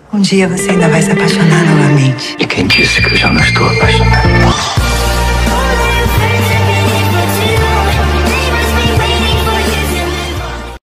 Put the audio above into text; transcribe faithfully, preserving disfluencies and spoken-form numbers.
Um dia você ainda vai se apaixonar novamente.